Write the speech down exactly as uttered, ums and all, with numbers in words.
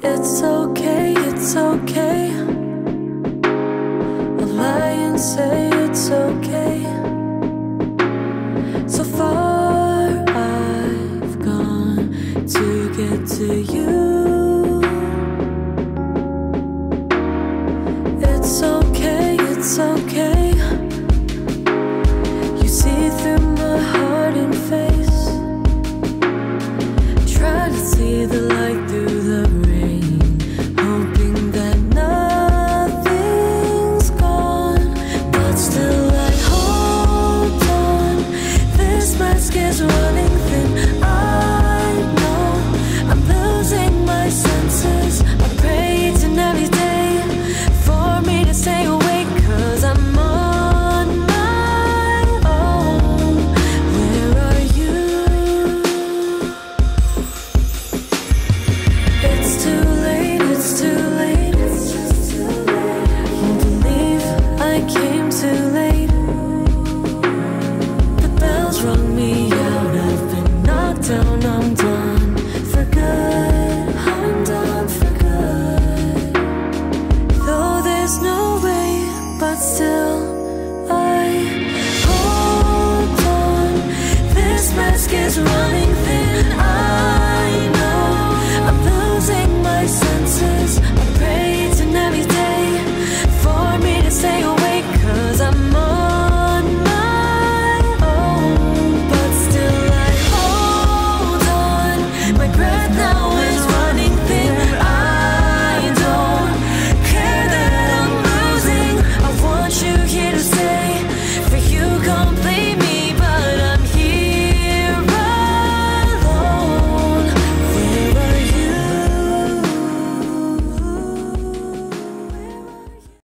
It's okay, it's okay. I'll lie and say it's okay. So far I've gone to get to you. It's okay, it's okay. You see through my heart and face. Try to see the light through the rain, hoping that nothing's gone, but still I hold on. This mask is running thin, I know. I'm losing my senses. I pray each and every day for me to stay awake, 'cause I'm on my own. Where are you? It's too late, it's too late. Won't believe I came too late. The bells rung me out, I've been knocked down, I'm done for good. I'm done for good. Though there's no way, but still I hold on. This mask is running